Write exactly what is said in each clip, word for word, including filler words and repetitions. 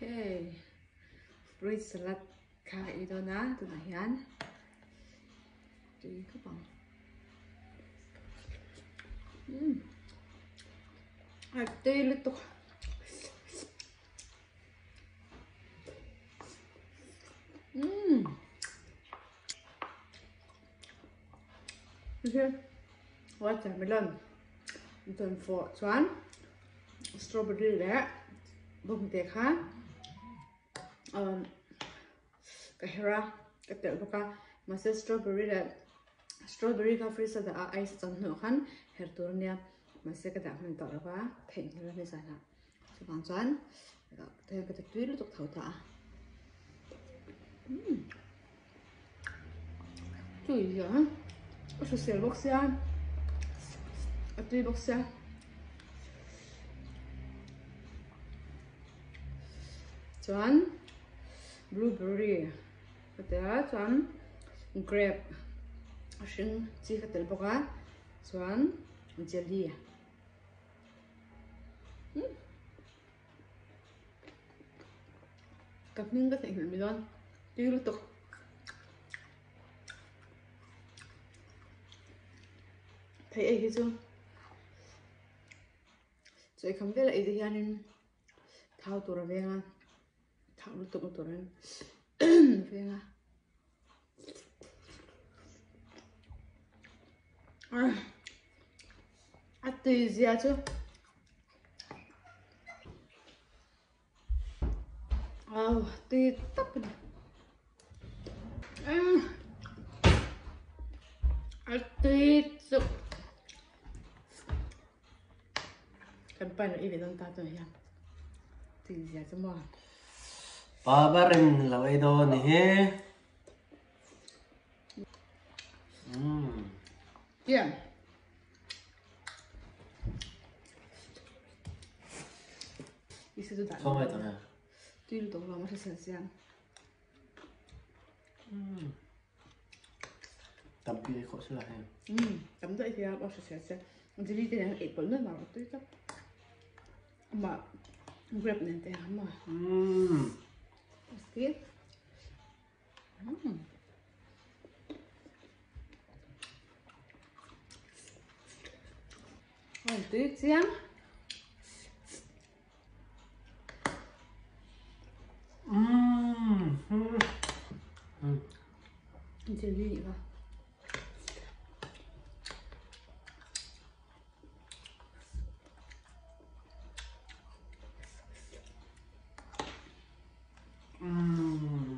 Okay, fruit salad khai đó ná từ này anh đi các bạn. Uhm. I do little. Uhm. Okay. Watermelon. Tuần phở choán. Strawberry đấy. Bông tê khá. Um, cái hera cái tiểu bọc mà sẽ strawberry là strawberry ka free sa da ice chan no khan her tur nia mà sẽ cái đặc mình tỏ ra thèm như là sao nè cho bạn choán thêm cái túi nó tục thấu thả chui giờ có sự sel box ya ở túi box ya choán blueberry cái đó choán grape sinh chỉ cái tên bọc á choán jelly cặp miếng cái thành hình mình luôn đi liên tục thấy ấy chưa rồi không biết là ý gì anh thao tổ ra về à thao liên tục tổ ra về à à từ gì chứ oh từ tấp à từ sự cần phải là ý về chúng ta rồi nha từ gì chứ mà bà rin là vậy đó nè ừm yeah 이제 도 처음 했잖아. 뒤로 또 가면 됐어요. 음. Tầm kia khó sẽ là em. Ừ, tắm dậy thì bao giờ sẽ thì đi thì ít bẩn hơn mà nó tươi chắc mà grab này thì hắn mà 음. tiếp rồi tươi chén 음. 음. 음. 이제 리가 음.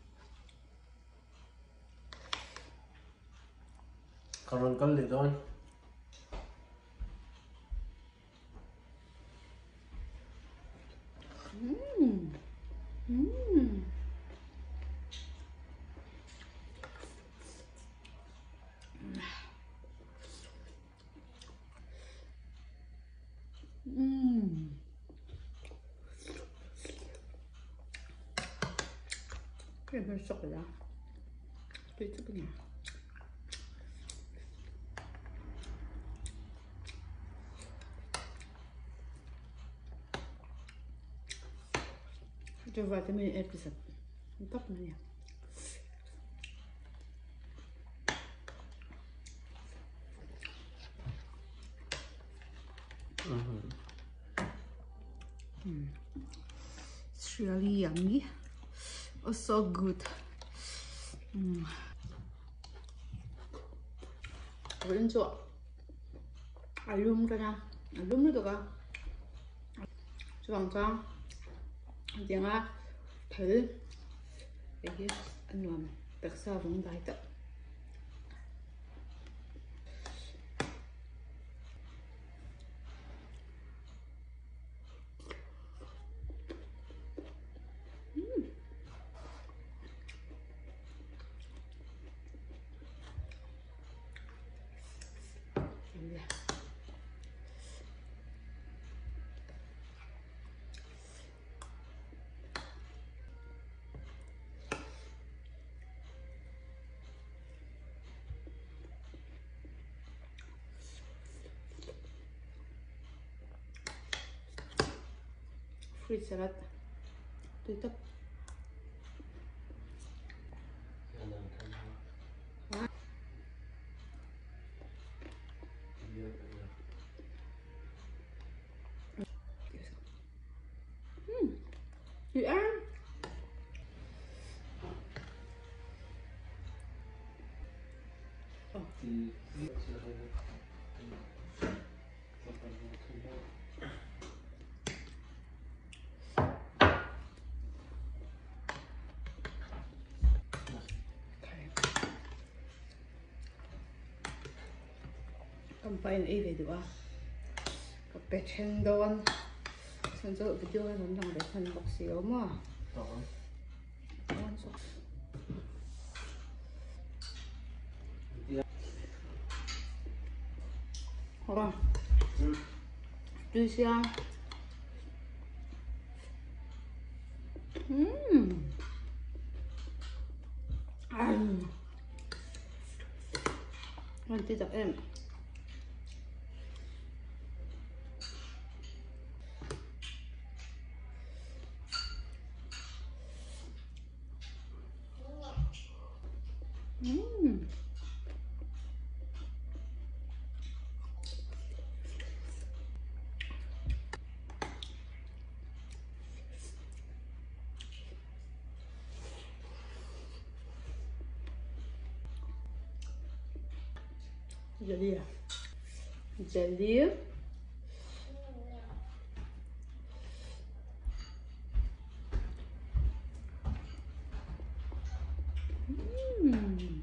Còn con lì thôi. 음. 음. 음. 그래 벌써 그래. 또 이쪽이야. Cho vào cho mình episode. Tóc này. 음. Mm. It's really yummy. Oh, so good. Mm. 왼쪽 알룸 그냥 알룸을 더가 주방장 tiếng thử để anh làm đặc sao vẫn đại tập fruit salad tùy tập chị ăn kampain i ve dua ka pechen don san zo video han nang de han bok sio ma on so Ora. Du ser. Mm. Ăn. Ăn tí tập em. Mm. Jelly à? Jelly. Mm.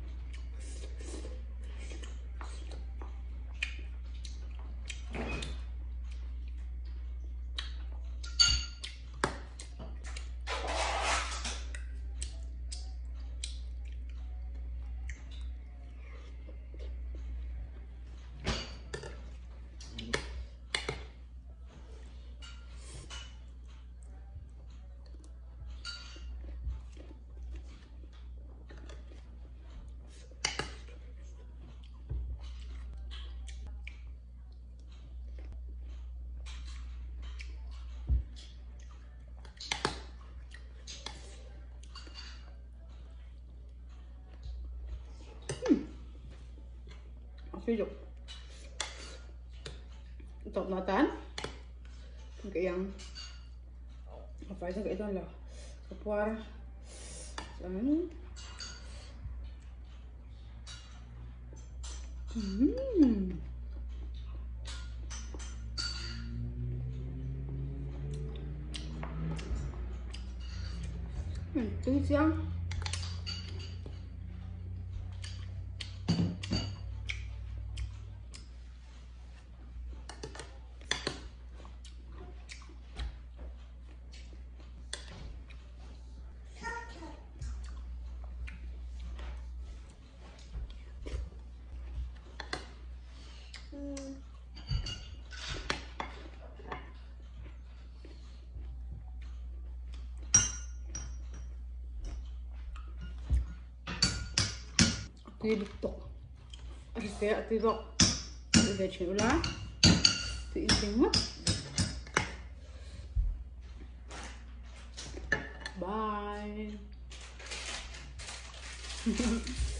Sử dụng tổng nó tán cái ăn phải cho cái đó là qua trắng tươi trắng Dito. Kaya dito. Dito ulah. Dito Bye.